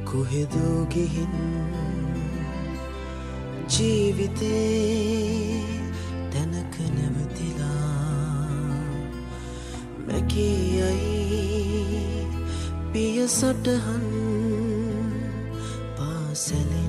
කොහෙදෝ ගිහින් ජීවිතේ තැනක නැවතිලා මැකියයි පිය සටහන් පාසලේ